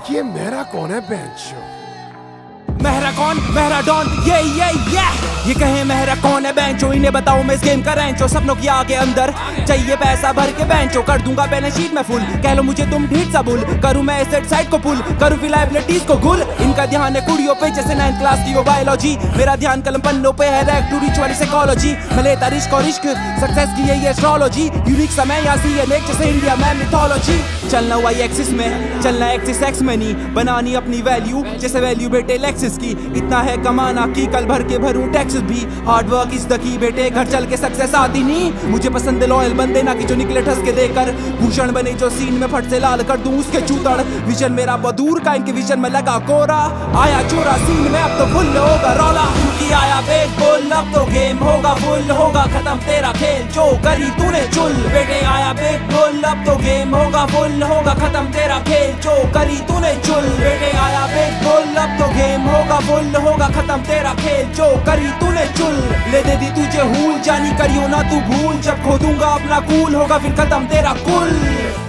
ये मेरा कौन है बेंचो? मेहरा कौन, मेहरा डॉन, ये कहे मेहरा कौन है बेंचो? इन्हें बताओ मैं इस गेम का रेंचो। सपनों की आगे अंदर चाहिए पैसा भर के बेंचो। कर दूंगा बैलेंस शीट में फुल, कह लो मुझे तुम ढीठ सा बुल। करूं मैं एसेट साइड को पुल, करूं फिर लायबिलिटीज को गुल। इनका ध्यान है कुड़ियों पे जैसे 9th क्लास की वो बायोलॉजी। मेरा ध्यान कलम पन्नों पे है रैक टू रिच वाली साइकोलॉजी। मैं लेता रिस्क और इश्क, सक्सेस की यही एस्ट्रोलॉजी। यूनिक समय या CNN जैसे इंडिया में मिथोलॉजी। चलना हुआ एक्सिस में, चलना एक्सिस एक्स में नहीं। बनानी अपनी वैल्यू जैसे वैल्यू बेटे लेक्सिस की। इतना है कमाना कि कल भर के भरूं टैक्सेस भी। Hard work is the key बेटे, घर चल के सक्सेस आती नहीं। मुझे पसंद है लॉयल बंदे ना कि जो निकले ठस के देकर। भूषण बने जो सीन में फट से लाल कर दूं उसके चूतड़। विजन मेरा बहुत दूर का, इनके विजन में लगा कोरा। आया चोरा सीन में अब तो फुल होगा रौला। क्योंकि आया बेग बोल, अब तो गेम होगा फुल। होगा खत्म तेरा खेल जो करी तूने चुल। बेटे आया बेग बोल, अब तो गेम होगा फुल। होगा खत्म तेरा खेल जो करी तूने चुल। बेटे आया बेग बोल, अब तो गेम होगा फुल। होगा खत्म तेरा खेल जो करी तूने चुल। ले दे दी तुझे हूल, जानी करियो ना तू भूल। जब खोदूंगा अपना कूल, होगा फिर खत्म तेरा कुल।